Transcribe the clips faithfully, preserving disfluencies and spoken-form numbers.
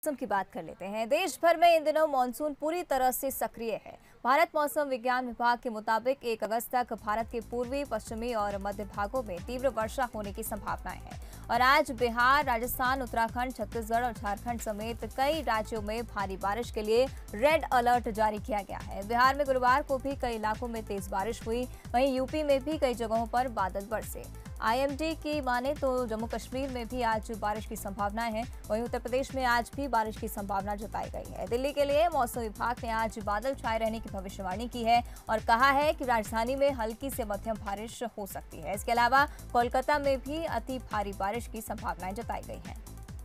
मौसम की बात कर लेते हैं। देश भर में इन दिनों मानसून पूरी तरह से सक्रिय है। भारत मौसम विज्ञान विभाग के मुताबिक एक अगस्त तक भारत के पूर्वी, पश्चिमी और मध्य भागों में तीव्र वर्षा होने की संभावनाएं हैं और आज बिहार, राजस्थान, उत्तराखंड, छत्तीसगढ़ और झारखंड समेत कई राज्यों में भारी बारिश के लिए रेड अलर्ट जारी किया गया है। बिहार में गुरुवार को भी कई इलाकों में तेज बारिश हुई, वहीं यूपी में भी कई जगहों पर बादल बरसे। आईएमडी की माने तो जम्मू कश्मीर में भी आज बारिश की संभावनाएं हैं, वहीं उत्तर प्रदेश में आज भी बारिश की संभावना जताई गई है। दिल्ली के लिए मौसम विभाग ने आज बादल छाए रहने की भविष्यवाणी की है और कहा है कि राजधानी में हल्की से मध्यम बारिश हो सकती है। इसके अलावा कोलकाता में भी अति भारी बारिश की संभावनाएं जताई गई हैं।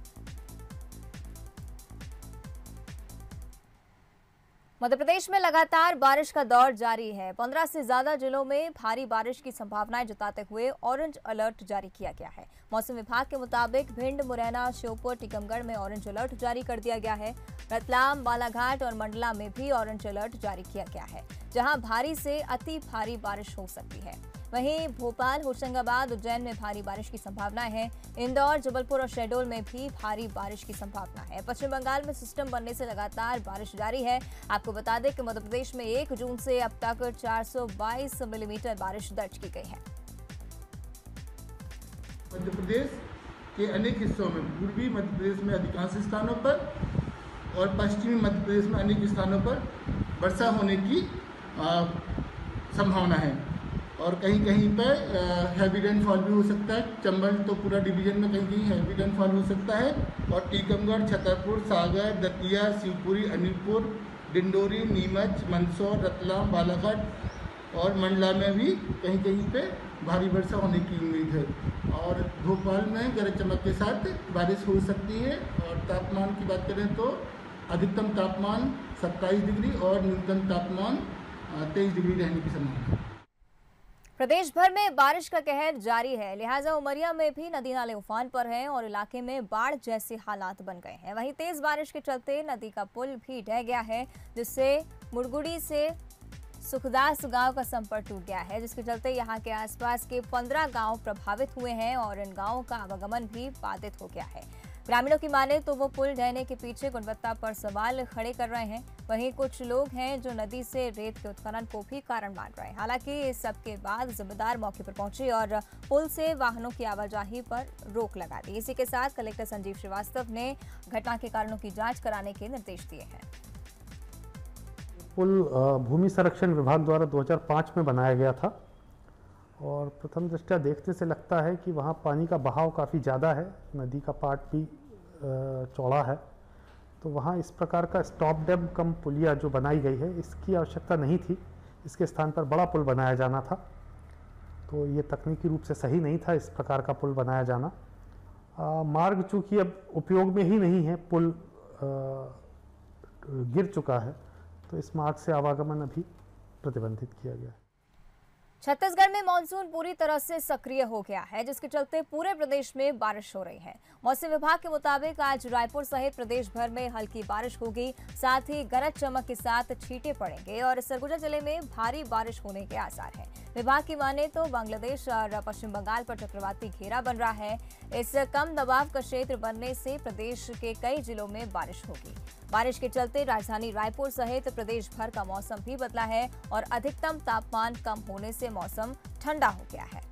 मध्य प्रदेश में लगातार बारिश का दौर जारी है। पंद्रह से ज्यादा जिलों में भारी बारिश की संभावनाएं जताते हुए ऑरेंज अलर्ट जारी किया गया है। मौसम विभाग के मुताबिक भिंड, मुरैना, श्योपुर, टीकमगढ़ में ऑरेंज अलर्ट जारी कर दिया गया है। रतलाम, बालाघाट और मंडला में भी ऑरेंज अलर्ट जारी किया गया है, जहां भारी से अति भारी बारिश हो सकती है। वहीं भोपाल, होशंगाबाद, उज्जैन में भारी बारिश की संभावना है। इंदौर, जबलपुर और शहडोल में भी भारी बारिश की संभावना है। पश्चिम बंगाल में सिस्टम बनने से लगातार बारिश जारी है। आपको बता दें कि मध्य प्रदेश में एक जून से अब तक चार सौ बाईस मिलीमीटर बारिश दर्ज की गई है। मध्य प्रदेश के अनेक हिस्सों में, पूर्वी मध्य प्रदेश में अधिकांश स्थानों पर और पश्चिमी मध्य प्रदेश में अनेक स्थानों पर वर्षा होने की संभावना है और कहीं कहीं पर हैवी रेनफॉल भी हो सकता है। चंबल तो पूरा डिवीजन में कहीं कहीं हैवी रेनफॉल हो सकता है और टीकमगढ़, छतरपुर, सागर, दतिया, शिवपुरी, अनिलपुर, डिंडोरी, नीमच, मंदसौर, रतलाम, बालाघाट और मंडला में भी कहीं कहीं पे भारी वर्षा होने की उम्मीद है और भोपाल में गरज चमक के साथ बारिश हो सकती है। और तापमान की बात करें तो अधिकतम तापमान सत्ताईस डिग्री और न्यूनतम तापमान तेईस डिग्री रहने की संभावना है। प्रदेश भर में बारिश का कहर जारी है, लिहाजा उमरिया में भी नदी नाले उफान पर हैं और इलाके में बाढ़ जैसे हालात बन गए हैं। वहीं तेज बारिश के चलते नदी का पुल भी ढह गया है, जिससे मुड़गुड़ी से सुखदास गांव का संपर्क टूट गया है, जिसके चलते यहां के आसपास के पंद्रह गांव प्रभावित हुए हैं और इन गांवों का आवागमन भी बाधित हो गया है। ग्रामीणों की माने तो वो पुल ढहने के पीछे गुणवत्ता पर सवाल खड़े कर रहे हैं। वहीं कुछ लोग हैं जो नदी से रेत के उत्खनन को भी कारण मान रहे हैं। हालांकि इस सब के बाद जिम्मेदार मौके पर पहुंचे और पुल से वाहनों की आवाजाही पर रोक लगा दी। इसी के साथ कलेक्टर संजीव श्रीवास्तव ने घटना के कारणों की जांच कराने के निर्देश दिए हैं। पुल भूमि संरक्षण विभाग द्वारा दो हज़ार पाँच में बनाया गया था और प्रथम दृष्टया देखने से लगता है कि वहाँ पानी का बहाव काफ़ी ज़्यादा है, नदी का पाट भी चौड़ा है, तो वहाँ इस प्रकार का स्टॉप डैम कम पुलिया जो बनाई गई है इसकी आवश्यकता नहीं थी। इसके स्थान पर बड़ा पुल बनाया जाना था, तो ये तकनीकी रूप से सही नहीं था इस प्रकार का पुल बनाया जाना। आ, मार्ग चूँकि अब उपयोग में ही नहीं है, पुल आ, गिर चुका है, तो इस मार्ग से आवागमन अभी प्रतिबंधित किया गया है। छत्तीसगढ़ में मानसून पूरी तरह से सक्रिय हो गया है, जिसके चलते पूरे प्रदेश में बारिश हो रही है। मौसम विभाग के मुताबिक आज रायपुर सहित प्रदेश भर में हल्की बारिश होगी, साथ ही गरज चमक के साथ छींटे पड़ेंगे और सरगुजा जिले में भारी बारिश होने के आसार हैं। विभाग की माने तो बांग्लादेश और पश्चिम बंगाल पर चक्रवाती घेरा बन रहा है। इस कम दबाव का क्षेत्र बनने से प्रदेश के कई जिलों में बारिश होगी। बारिश के चलते राजधानी रायपुर सहित प्रदेश भर का मौसम भी बदला है और अधिकतम तापमान कम होने से मौसम ठंडा हो गया है।